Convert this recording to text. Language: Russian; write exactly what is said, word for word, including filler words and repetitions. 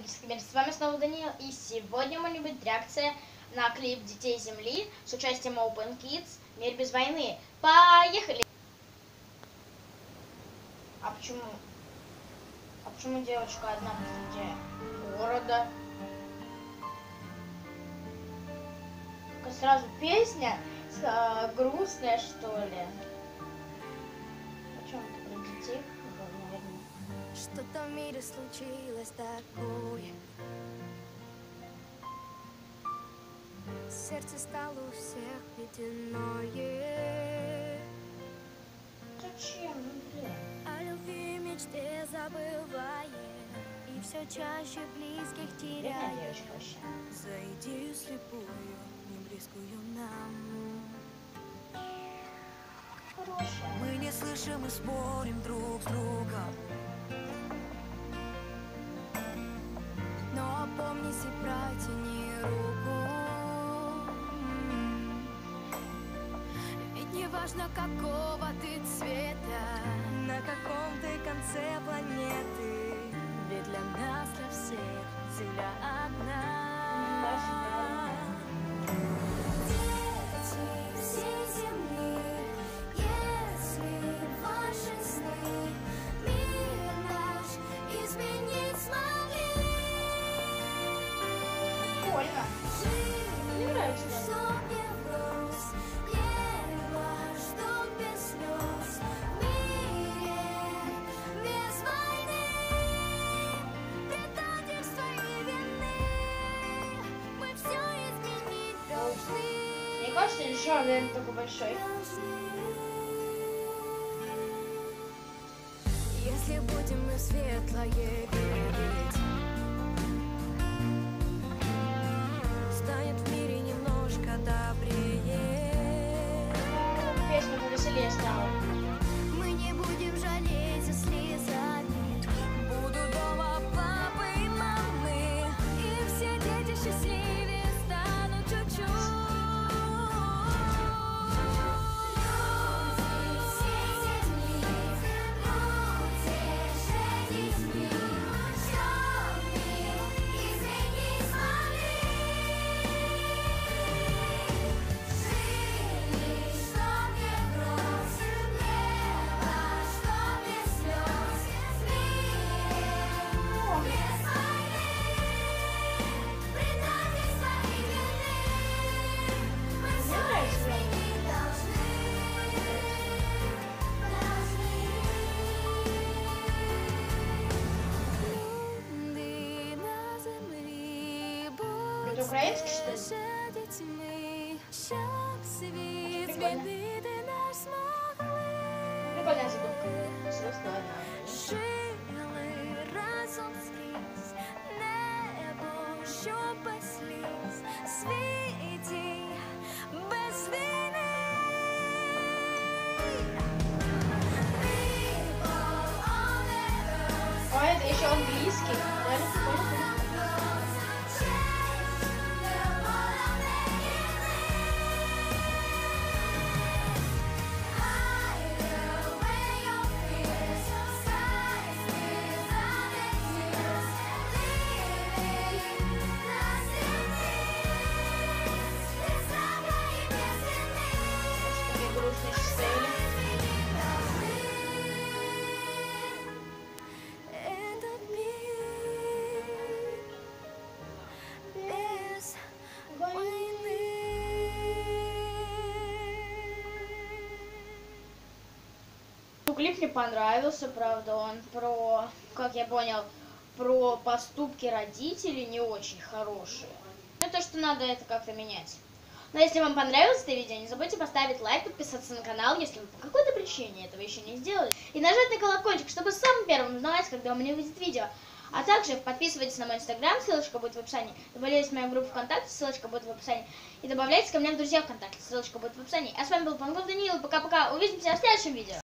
Магический мир. С вами снова Даниил, и сегодня у меня будет реакция на клип Детей Земли с участием Open Kids «Мир без войны». Поехали! А почему? А почему девочка одна посреди города? Сразу песня э, грустная, что ли? Почему это про детей? Что-то в мире случилось такое. Сердце стало у всех ледяное. Зачем? О любви, мечте забывая, и все чаще близких теряя. За идею слепую, не близкую нам. Хорошая. Мы не слышим и спорим друг с другом. Но опомнись и протяни руку. Ведь не важно, какого ты цвета, на каком ты конце планеты. Ведь для нас, для всех, Земля одна. Прикольно. Мне нравится. Мне кажется, еще один такой большой. Если будем мы светлое видеть, станет в мире немножко добрее. Песня повеселее стала. Мы не будем жалеть за слезами. Буду дома папы и мамы, и все дети счастливее станут чуть-чуть. Это украинский, что ли? Прикольно. Прикольная задумка. Все складно. А это еще английский. Реально прикольно. Клип мне понравился, правда, он про, как я понял, про поступки родителей не очень хорошие. Ну, то, что надо это как-то менять. Но если вам понравилось это видео, не забудьте поставить лайк, подписаться на канал, если вы по какой-то причине этого еще не сделали, и нажать на колокольчик, чтобы самым первым узнавать, когда у меня выйдет видео. А также подписывайтесь на мой инстаграм, ссылочка будет в описании. Добавляйтесь в мою группу ВКонтакте, ссылочка будет в описании. И добавляйтесь ко мне в друзья ВКонтакте, ссылочка будет в описании. А с вами был Пангов Даниил, пока-пока, увидимся в следующем видео.